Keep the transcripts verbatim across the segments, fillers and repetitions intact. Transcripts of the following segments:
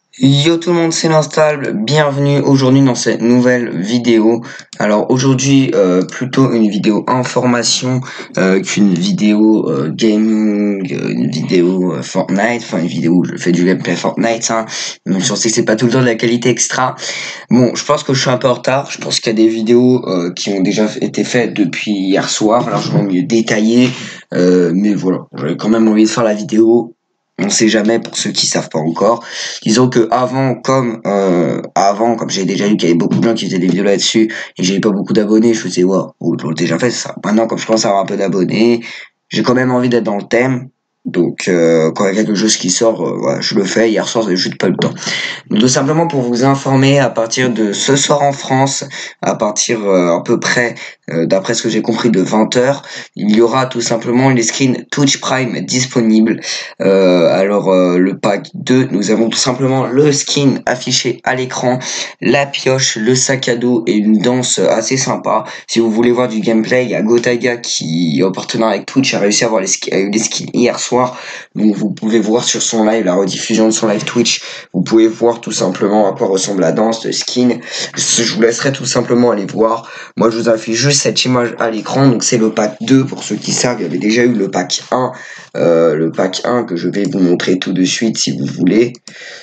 Yo tout le monde, c'est l'Instable, bienvenue aujourd'hui dans cette nouvelle vidéo. Alors aujourd'hui euh, plutôt une vidéo information euh, qu'une vidéo euh, gaming, euh, une vidéo euh, Fortnite, enfin une vidéo où je fais du gameplay Fortnite, hein. Même si on sait que c'est pas tout le temps de la qualité extra. Bon, je pense que je suis un peu en retard, je pense qu'il y a des vidéos euh, qui ont déjà été faites depuis hier soir, largement mieux détaillées, euh, mais voilà, j'avais quand même envie de faire la vidéo. On sait jamais pour ceux qui savent pas encore. Disons que avant, comme euh, avant, comme j'ai déjà lu qu'il y avait beaucoup de gens qui faisaient des vidéos là-dessus et j'avais pas beaucoup d'abonnés, je faisais waouh, oh, ils l'ont déjà fait ça. Maintenant, comme je commence à avoir un peu d'abonnés, j'ai quand même envie d'être dans le thème. Donc euh, quand il y a quelque chose qui sort, euh, voilà, je le fais. Hier soir, j'ai juste pas eu le temps. Donc, tout simplement pour vous informer, à partir de ce soir en France, à partir euh, à peu près, euh, d'après ce que j'ai compris, de vingt heures, il y aura tout simplement les skins Twitch Prime disponibles. Euh, alors euh, le pack deux, nous avons tout simplement le skin affiché à l'écran, la pioche, le sac à dos et une danse assez sympa. Si vous voulez voir du gameplay, il y a Gotaga qui, en partenariat avec Twitch, a réussi à avoir les, sk les skins hier soir. Donc vous pouvez voir sur son live, la rediffusion de son live Twitch, vous pouvez voir tout simplement à quoi ressemble la danse de skin. Je vous laisserai tout simplement aller voir. Moi je vous affiche juste cette image à l'écran. Donc c'est le pack deux pour ceux qui savent. Il y avait déjà eu le pack un. Euh, le pack un que je vais vous montrer tout de suite si vous voulez.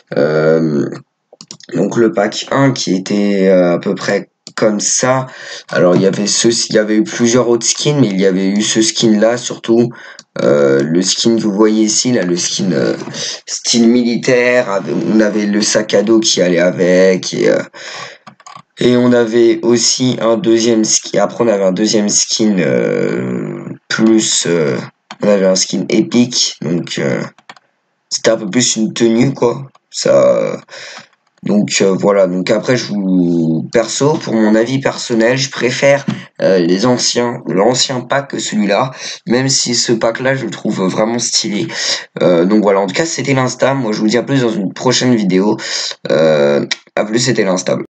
Euh, donc le pack un qui était euh, à peu près comme ça. Alors il y avait ce, il y avait eu plusieurs autres skins, mais il y avait eu ce skin là surtout. Euh, le skin que vous voyez ici, là, le skin euh, style militaire. On avait le sac à dos qui allait avec et euh, et on avait aussi un deuxième skin. Après on avait un deuxième skin euh, plus. Euh, on avait un skin épique, donc euh, c'était un peu plus une tenue quoi. Ça. Donc euh, voilà, donc après je vous perso, pour mon avis personnel, je préfère euh, les anciens, l'ancien pack que celui-là, même si ce pack là je le trouve vraiment stylé. Euh, donc voilà, en tout cas c'était l'Insta, moi je vous dis à plus dans une prochaine vidéo. Euh, à plus, c'était l'Instable.